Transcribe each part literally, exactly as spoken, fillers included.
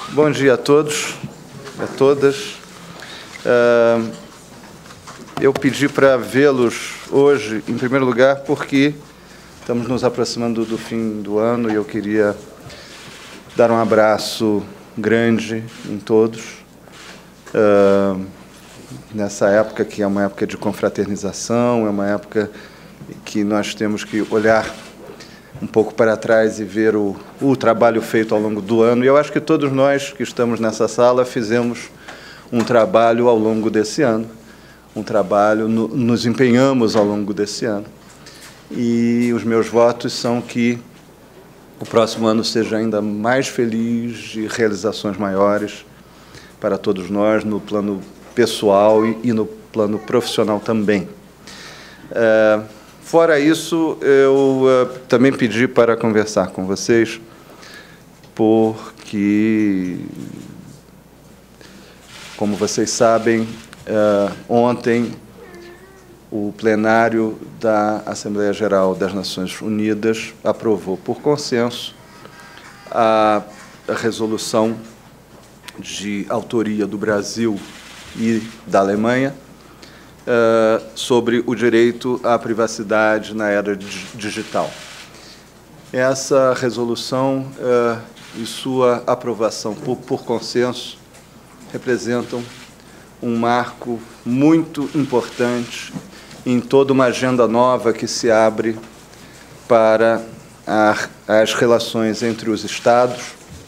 Bom dia a todos e a todas. Uh, eu pedi para vê-los hoje, em primeiro lugar, porque estamos nos aproximando do fim do ano e eu queria dar um abraço grande em todos, uh, nessa época que é uma época de confraternização, é uma época que nós temos que olhar um pouco para trás e ver o, o trabalho feito ao longo do ano. E eu acho que todos nós que estamos nessa sala fizemos um trabalho ao longo desse ano, um trabalho, no, nos empenhamos ao longo desse ano. E os meus votos são que o próximo ano seja ainda mais feliz, de realizações maiores para todos nós, no plano pessoal e, e no plano profissional também. É, Fora isso, eu uh, também pedi para conversar com vocês, porque, como vocês sabem, uh, ontem o plenário da Assembleia Geral das Nações Unidas aprovou por consenso a, a resolução de autoria do Brasil e da Alemanha, Uh, sobre o direito à privacidade na era digital. Essa resolução uh, e sua aprovação por, por consenso representam um marco muito importante em toda uma agenda nova que se abre para a, as relações entre os Estados,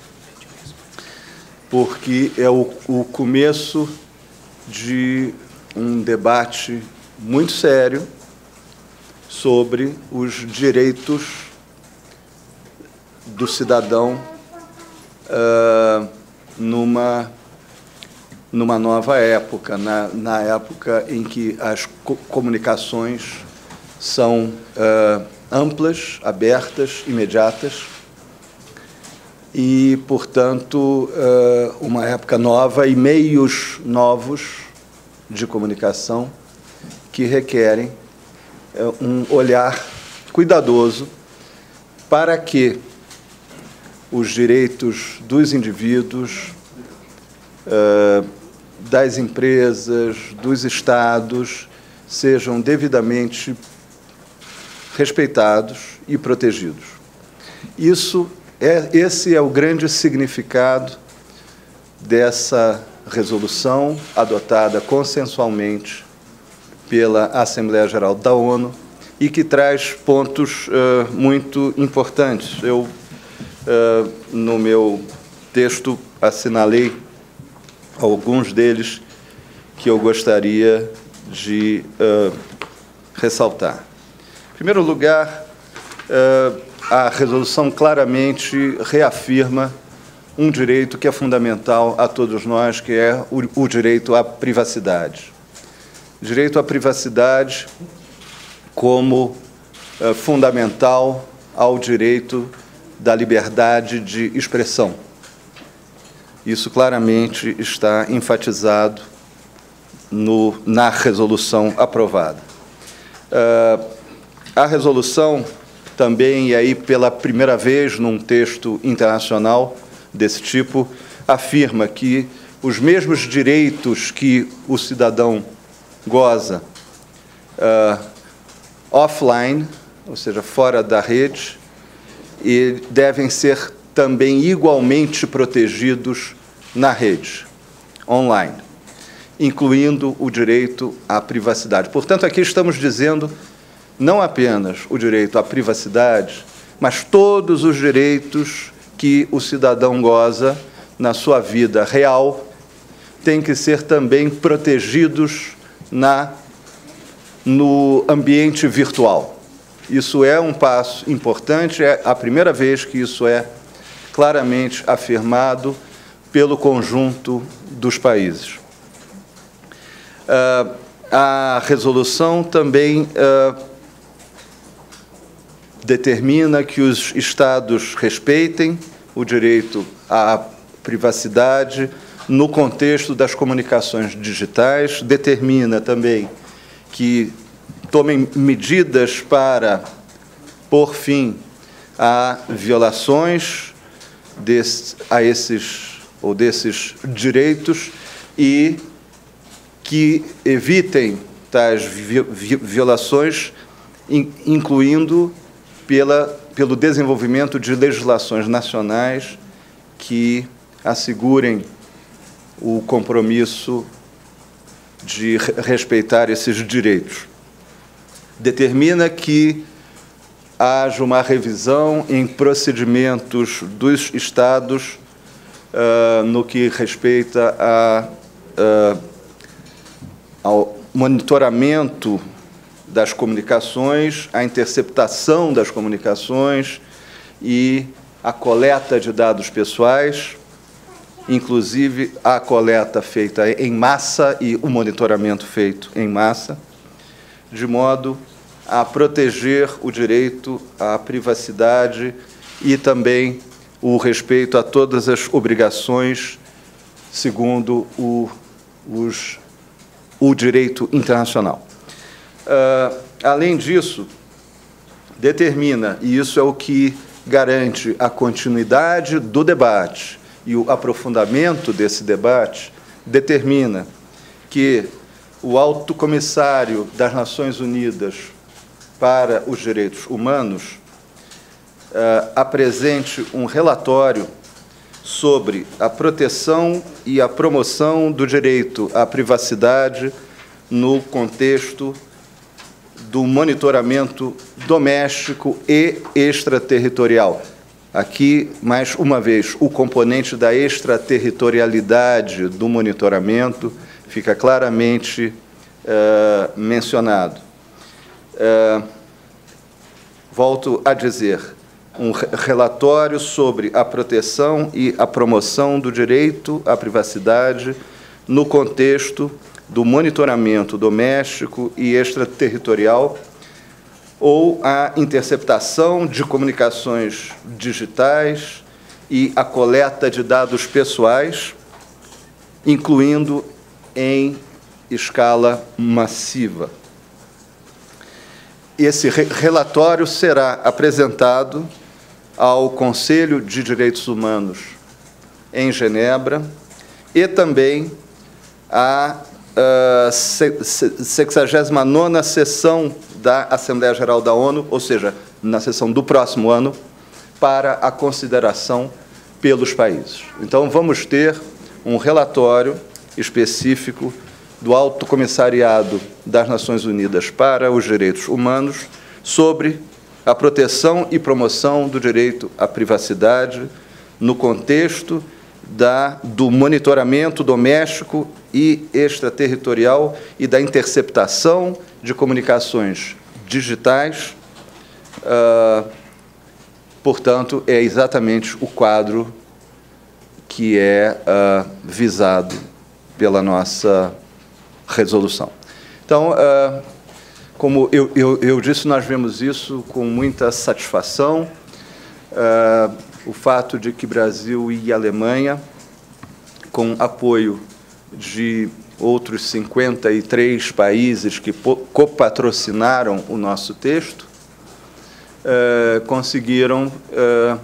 porque é o, o começo de um debate muito sério sobre os direitos do cidadão uh, numa, numa nova época, na, na época em que as co comunicações são uh, amplas, abertas, imediatas e, portanto, uh, uma época nova e meios novos de comunicação que requerem um olhar cuidadoso para que os direitos dos indivíduos, das empresas, dos estados, sejam devidamente respeitados e protegidos. Isso é, esse é o grande significado dessa resolução adotada consensualmente pela Assembleia Geral da ONU e que traz pontos uh, muito importantes. Eu, uh, no meu texto, assinalei alguns deles que eu gostaria de uh, ressaltar. Em primeiro lugar, uh, a resolução claramente reafirma um direito que é fundamental a todos nós, que é o, o direito à privacidade. Direito à privacidade como uh, fundamental ao direito da liberdade de expressão. Isso claramente está enfatizado no, na resolução aprovada. Uh, a resolução também, e aí pela primeira vez num texto internacional desse tipo, afirma que os mesmos direitos que o cidadão goza uh, offline, ou seja, fora da rede, e devem ser também igualmente protegidos na rede, online, incluindo o direito à privacidade. Portanto, aqui estamos dizendo não apenas o direito à privacidade, mas todos os direitos que o cidadão goza na sua vida real têm que ser também protegidos na, no ambiente virtual. Isso é um passo importante, é a primeira vez que isso é claramente afirmado pelo conjunto dos países. Uh, a resolução também uh, determina que os Estados respeitem o direito à privacidade no contexto das comunicações digitais, determina também que tomem medidas para pôr fim a violações desse, a esses ou desses direitos e que evitem tais vi vi violações, in incluindo pela, pelo desenvolvimento de legislações nacionais que assegurem o compromisso de respeitar esses direitos. Determina que haja uma revisão em procedimentos dos Estados uh, no que respeita a, uh, ao monitoramento das comunicações, a interceptação das comunicações e a coleta de dados pessoais, inclusive a coleta feita em massa e o monitoramento feito em massa, de modo a proteger o direito à privacidade e também o respeito a todas as obrigações segundo o, os, o direito internacional. Uh, além disso, determina, e isso é o que garante a continuidade do debate e o aprofundamento desse debate, determina que o Alto Comissário das Nações Unidas para os Direitos Humanos uh, apresente um relatório sobre a proteção e a promoção do direito à privacidade no contexto do monitoramento doméstico e extraterritorial. Aqui, mais uma vez, o componente da extraterritorialidade do monitoramento fica claramente uh, mencionado. Uh, volto a dizer, um relatório sobre a proteção e a promoção do direito à privacidade no contexto do monitoramento doméstico e extraterritorial ou a interceptação de comunicações digitais e a coleta de dados pessoais, incluindo em escala massiva. Esse re relatório será apresentado ao Conselho de Direitos Humanos em Genebra e também à uh, sexagésima nona sessão da Assembleia Geral da ONU, ou seja, na sessão do próximo ano, para a consideração pelos países. Então, vamos ter um relatório específico do Alto Comissariado das Nações Unidas para os Direitos Humanos sobre a proteção e promoção do direito à privacidade no contexto da, do monitoramento doméstico e extraterritorial e da interceptação de comunicações digitais. Uh, portanto, é exatamente o quadro que é uh, visado pela nossa resolução. Então, uh, como eu, eu, eu disse, nós vemos isso com muita satisfação. Uh, o fato de que Brasil e Alemanha, com apoio de outros cinquenta e três países que copatrocinaram o nosso texto, uh, conseguiram uh,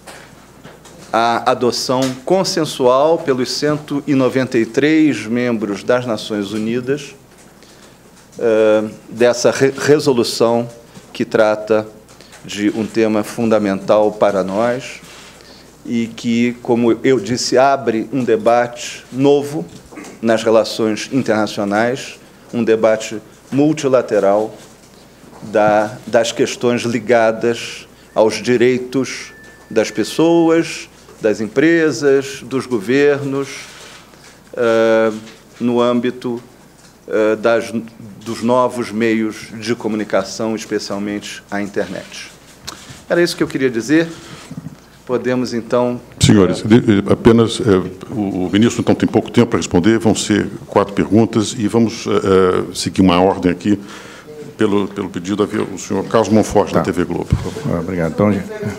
a adoção consensual pelos cento e noventa e três membros das Nações Unidas uh, dessa re resolução que trata de um tema fundamental para nós e que, como eu disse, abre um debate novo nas relações internacionais, um debate multilateral da, das questões ligadas aos direitos das pessoas, das empresas, dos governos, uh, no âmbito uh, das, dos novos meios de comunicação, especialmente a internet. Era isso que eu queria dizer. Podemos, então... Senhores, apenas uh, o ministro, então, tem pouco tempo para responder. Vão ser quatro perguntas e vamos uh, seguir uma ordem aqui pelo, pelo pedido havia o senhor Carlos Monforte, tá, da T V Globo. Por favor. Obrigado. Então,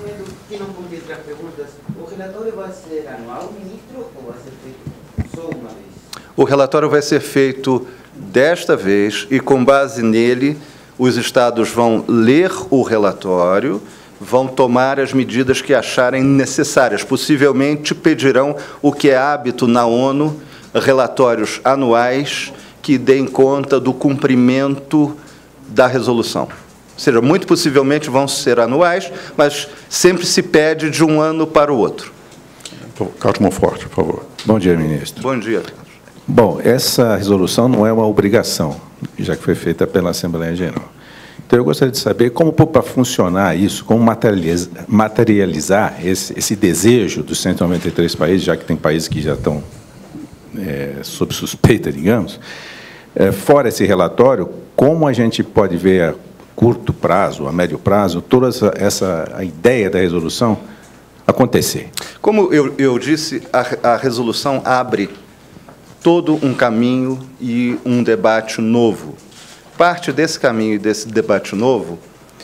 o relatório vai ser anual, ministro, ou vai ser feito só uma vez? O relatório vai ser feito desta vez e, com base nele, os estados vão ler o relatório, vão tomar as medidas que acharem necessárias. Possivelmente pedirão o que é hábito na ONU, relatórios anuais que deem conta do cumprimento da resolução. Ou seja, muito possivelmente vão ser anuais, mas sempre se pede de um ano para o outro. Carlos Monforte, por favor. Bom dia, ministro. Bom dia. Bom, essa resolução não é uma obrigação, já que foi feita pela Assembleia Geral. Então, eu gostaria de saber como para funcionar isso, como materializar, materializar esse, esse desejo dos cento e noventa e três países, já que tem países que já estão é, sob suspeita, digamos. É, fora esse relatório, como a gente pode ver a curto prazo, a médio prazo, toda essa, essa a ideia da resolução acontecer? Como eu, eu disse, a, a resolução abre todo um caminho e um debate novo. Parte desse caminho e desse debate novo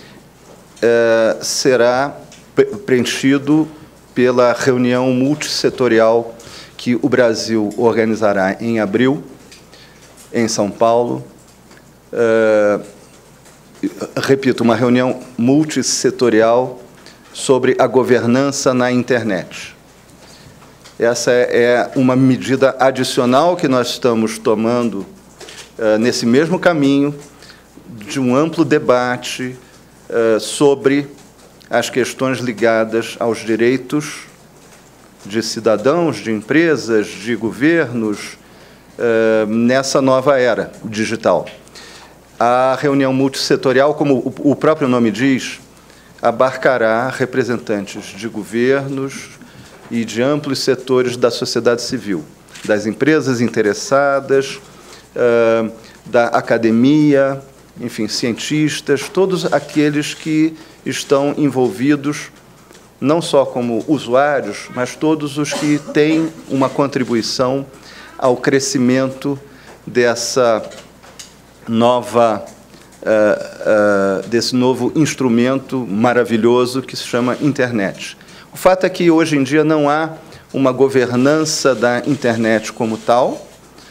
é, será preenchido pela reunião multissetorial que o Brasil organizará em abril, em São Paulo. É, repito, uma reunião multissetorial sobre a governança na internet. Essa é uma medida adicional que nós estamos tomando Uh, nesse mesmo caminho de um amplo debate uh, sobre as questões ligadas aos direitos de cidadãos, de empresas, de governos, uh, nessa nova era digital. A reunião multissetorial, como o, o próprio nome diz, abarcará representantes de governos e de amplos setores da sociedade civil, das empresas interessadas, Uh, da academia, enfim, cientistas, todos aqueles que estão envolvidos, não só como usuários, mas todos os que têm uma contribuição ao crescimento dessa nova, uh, uh, desse novo instrumento maravilhoso que se chama internet. O fato é que, hoje em dia, não há uma governança da internet como tal.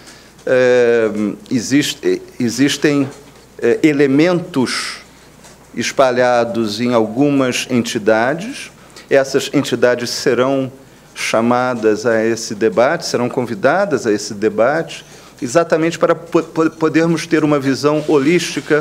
Uh, existe, existem uh, elementos espalhados em algumas entidades. Essas entidades serão chamadas a esse debate, serão convidadas a esse debate, exatamente para po podermos ter uma visão holística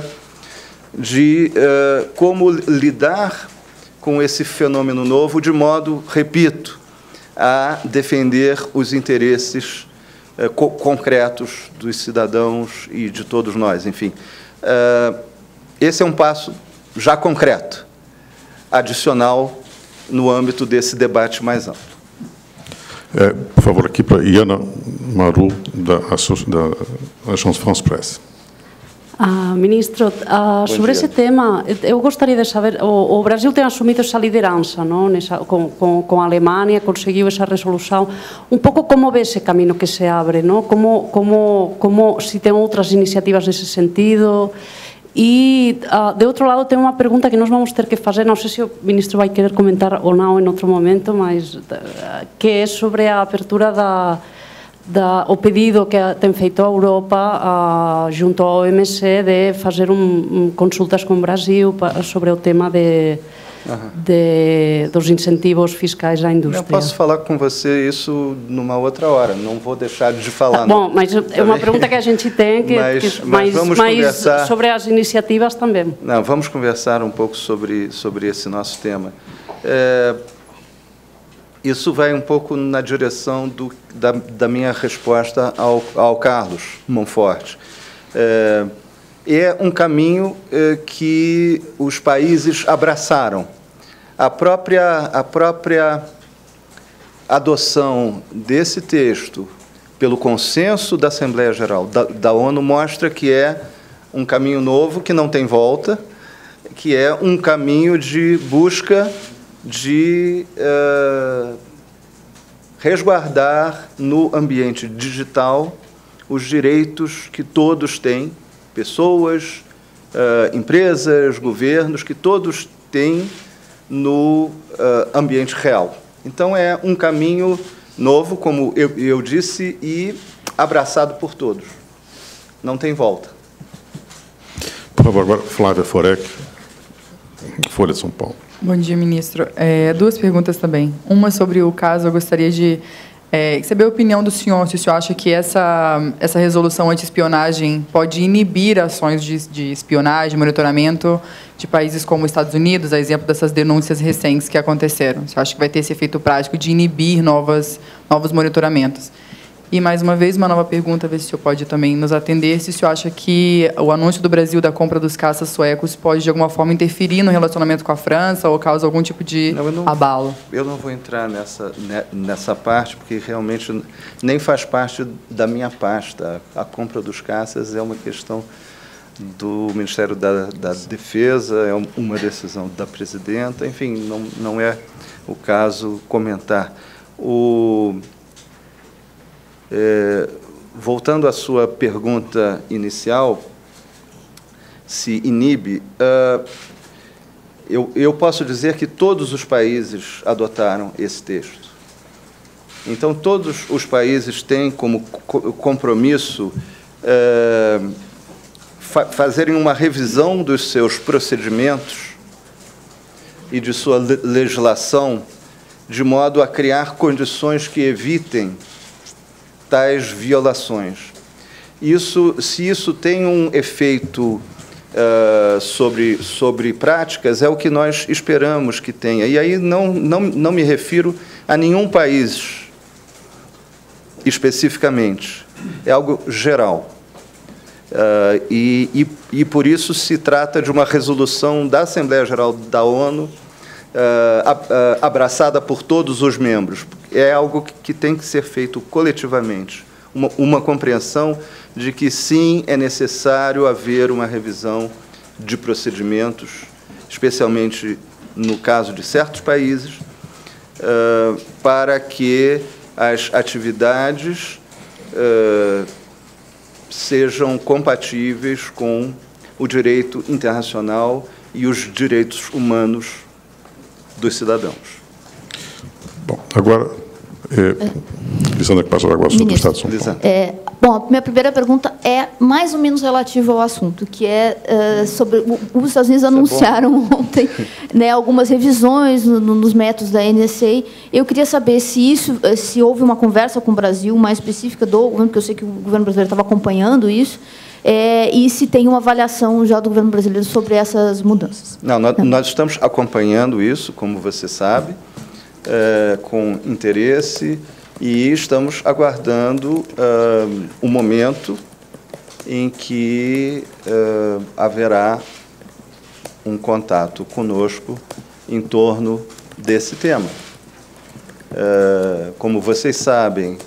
de uh, como lidar com esse fenômeno novo, de modo, repito, a defender os interesses Uh, co concretos dos cidadãos e de todos nós, enfim. Uh, esse é um passo já concreto, adicional no âmbito desse debate mais amplo. É, por favor, aqui para Iana Maru, da, da Agence France Presse. Ah, ministro, ah, sobre ese tema, eu gostaria de saber, o, o Brasil tem assumido esa liderança, non? Nesa, con, con, con a Alemania, conseguiu esa resolución. Un pouco como ve ese camino que se abre, non? Como, como, como si ten outras iniciativas nese sentido. E, ah, de outro lado, ten unha pregunta que nós vamos ter que fazer, non sei se o ministro vai querer comentar ou non en outro momento, mas que é sobre a apertura da... Da, o pedido que ten feito a Europa a, junto ao O M C de fazer um, um, consultas com o Brasil pa, sobre o tema de, de, dos incentivos fiscais à indústria. Eu posso falar com você isso numa outra hora, não vou deixar de falar. Tá, bom, mas é uma pergunta que a gente tem, que, mas, que, mas, vamos mas conversar sobre as iniciativas também. Não, vamos conversar um pouco sobre, sobre esse nosso tema. É, Isso vai um pouco na direção do, da, da minha resposta ao, ao Carlos Monforte. É, é um caminho é, que os países abraçaram. A própria, a própria adoção desse texto pelo consenso da Assembleia Geral da, da ONU mostra que é um caminho novo, que não tem volta, que é um caminho de busca de uh, resguardar no ambiente digital os direitos que todos têm, pessoas, uh, empresas, governos, que todos têm no uh, ambiente real. Então, é um caminho novo, como eu, eu disse, e abraçado por todos. Não tem volta. Por favor, agora, Flávia Forek, Folha de São Paulo. Bom dia, ministro. É, duas perguntas também. Uma sobre o caso, eu gostaria de é, saber a opinião do senhor, se o senhor acha que essa, essa resolução anti-espionagem pode inibir ações de, de espionagem, monitoramento de países como os Estados Unidos, a exemplo dessas denúncias recentes que aconteceram. O senhor acha que vai ter esse efeito prático de inibir novas, novos monitoramentos? E, mais uma vez, uma nova pergunta, ver se o senhor pode também nos atender, se o senhor acha que o anúncio do Brasil da compra dos caças suecos pode, de alguma forma, interferir no relacionamento com a França ou causa algum tipo de não, eu não, abalo. Eu não vou entrar nessa, nessa parte, porque realmente nem faz parte da minha pasta. A compra dos caças é uma questão do Ministério da, da Defesa, é uma decisão da presidenta, enfim, não, não é o caso comentar. O... É, voltando à sua pergunta inicial, se inibe, uh, eu, eu posso dizer que todos os países adotaram esse texto. Então, todos os países têm como compromisso uh, fa fazerem uma revisão dos seus procedimentos e de sua le legislação, de modo a criar condições que evitem tais violações. Isso, se isso tem um efeito uh, sobre, sobre práticas, é o que nós esperamos que tenha. E aí não, não, não me refiro a nenhum país especificamente, é algo geral. Uh, e, e, e, por isso, se trata de uma resolução da Assembleia Geral da ONU, uh, uh, abraçada por todos os membros. É algo que tem que ser feito coletivamente, uma, uma compreensão de que, sim, é necessário haver uma revisão de procedimentos, especialmente no caso de certos países, uh, para que as atividades uh, sejam compatíveis com o direito internacional e os direitos humanos dos cidadãos. Bom, agora, é, Lisandra, que passa agora sobre o Estado de São Paulo. É, bom, a minha primeira pergunta é mais ou menos relativa ao assunto, que é uh, sobre... O, os Estados Unidos anunciaram ontem, né, algumas revisões no, no, nos métodos da N S A. Eu queria saber se isso, se houve uma conversa com o Brasil mais específica do governo, porque eu sei que o governo brasileiro estava acompanhando isso, é, e se tem uma avaliação já do governo brasileiro sobre essas mudanças. Não, nós, nós estamos acompanhando isso, como você sabe, É, com interesse, e estamos aguardando uh, o momento em que uh, haverá um contato conosco em torno desse tema. Uh, como vocês sabem,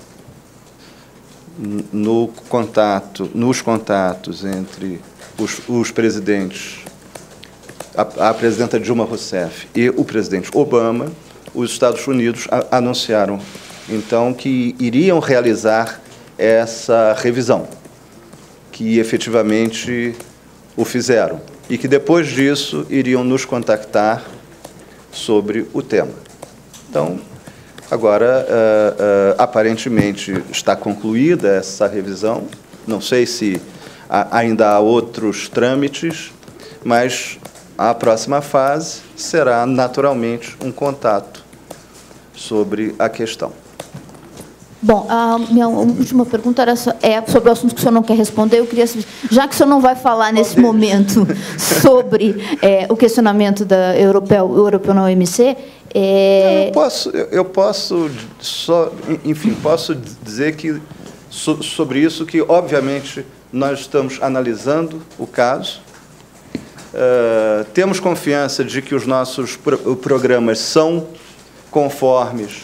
no contato, nos contatos entre os, os presidentes, a, a presidenta Dilma Rousseff e o presidente Obama, os Estados Unidos anunciaram, então, que iriam realizar essa revisão, que efetivamente o fizeram, e que depois disso iriam nos contactar sobre o tema. Então, agora, uh, uh, aparentemente, está concluída essa revisão, não sei se há, ainda há outros trâmites, mas a próxima fase será, naturalmente, um contato sobre a questão. Bom, a minha última pergunta era so, é sobre o assunto que o senhor não quer responder. Eu queria saber, já que o senhor não vai falar nesse momento sobre é, o questionamento da europeu, europeu na O M C... É... Eu posso, eu posso só, enfim, posso dizer que so, sobre isso que, obviamente, nós estamos analisando o caso. Uh, temos confiança de que os nossos pro programas são conformes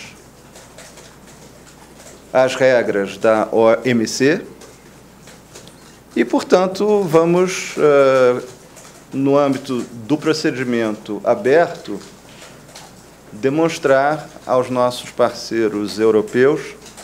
às regras da O M C e, portanto, vamos, uh, no âmbito do procedimento aberto, demonstrar aos nossos parceiros europeus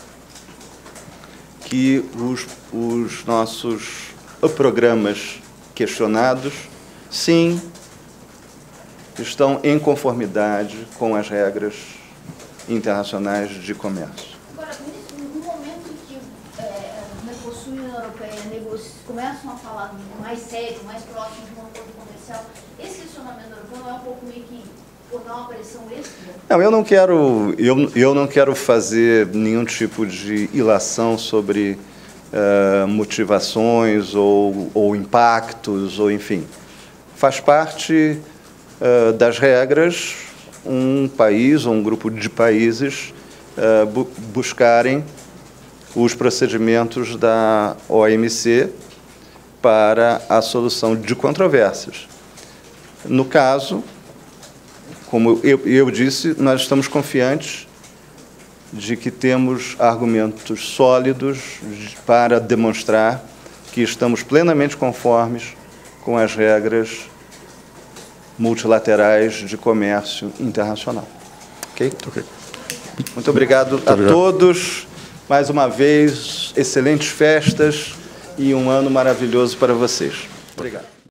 que os, os nossos programas questionados, sim, estão em conformidade com as regras internacionais de comércio. Agora, no momento em que é, o Mercosul e a União Europeia começam a falar mais sério, mais próximo de um acordo comercial, esse questionamento europeu é um pouco meio que Ou dar uma pressão extra? Não, eu não quero, eu, eu não quero fazer nenhum tipo de ilação sobre uh, motivações ou, ou impactos, ou enfim. Faz parte uh, das regras um país ou um grupo de países uh, bu buscarem os procedimentos da O M C para a solução de controvérsias. No caso, como eu, eu disse, nós estamos confiantes de que temos argumentos sólidos para demonstrar que estamos plenamente conformes com as regras multilaterais de comércio internacional. Ok? Ok. Muito obrigado Muito a obrigado. todos. Mais uma vez, excelentes festas e um ano maravilhoso para vocês. Obrigado.